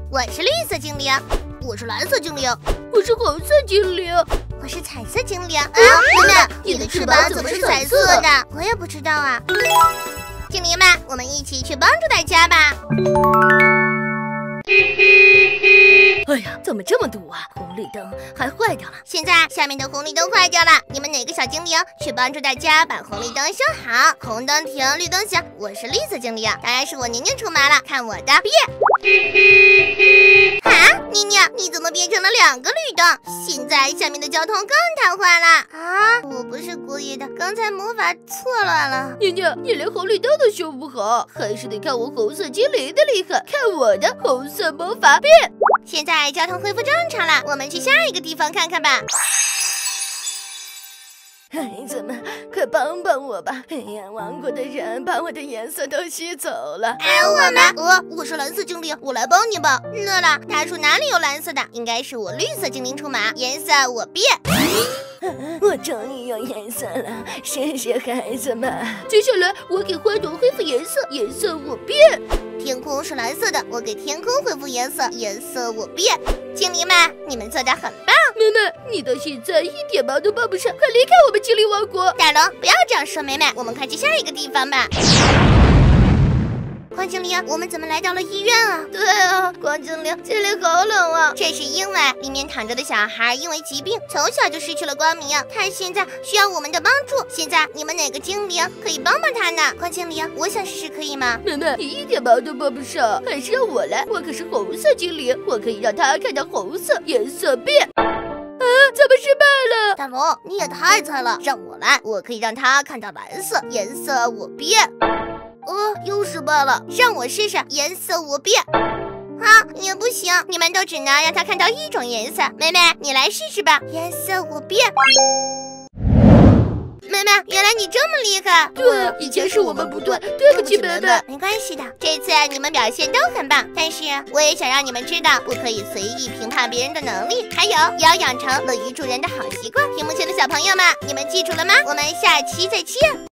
我是绿色精灵， 我是蓝色精灵， 我是红色精灵， 我是彩色精灵。妹妹，你的翅膀怎么是彩色的？我也不知道啊。精灵们，我们一起去帮助大家吧。 哎呀，怎么这么堵啊？红绿灯还坏掉了。 现在下面的红绿灯坏掉了，你们哪个小精灵去帮助大家把红绿灯修好？红灯停，绿灯行。我是绿色精灵，当然是我宁宁出马了，看我的变！啊，宁宁，你怎么变成了2个绿灯？现在下面的交通更瘫痪了啊！我不是故意的，刚才魔法错乱了。 宁宁，你连红绿灯都修不好，还是得看我红色精灵的厉害，看我的红色魔法变！ 现在交通恢复正常了，我们去下一个地方看看吧。 孩子们，快帮帮我吧！黑暗王国的人把我的颜色都吸走了。 我是蓝色精灵，我来帮你吧。 乐了，大树哪里有蓝色的？应该是我绿色精灵出马，颜色我变。 我终于有颜色了，谢谢孩子们。接下来我给花朵恢复颜色，颜色我变。 天空是蓝色的，我给天空恢复颜色，颜色我变。精灵们，你们做得很棒。 妹妹，你到现在一点忙都帮不上，快离开我们精灵王国！ 大龙，不要这样说，妹妹，我们快去下一个地方吧。光精灵，我们怎么来到了医院啊？ 对啊，光精灵，这里好冷啊！ 这是因为里面躺着的小孩因为疾病从小就失去了光明，他现在需要我们的帮助。现在你们哪个精灵可以帮帮他呢？光精灵，我想试试，可以吗？ 妹妹，你一点忙都帮不上，还是让我来，我可是红色精灵，我可以让他看到红色，颜色变。怎么失败了？ 大龙，你也太菜了，让我来，我可以让他看到蓝色，颜色我变。又失败了， 让我试试，颜色我变。也不行，你们都只能让他看到一种颜色。妹妹，你来试试吧，颜色我变。妹妹，原来你这么厉害。 对，以前是我们不对，对不起妹妹。 没关系的，这次你们表现都很棒，但是我也想让你们知道，不可以随意评判别人的能力，还有也要养成乐于助人的好习惯。屏幕前的小朋友们，你们记住了吗？我们下期再见。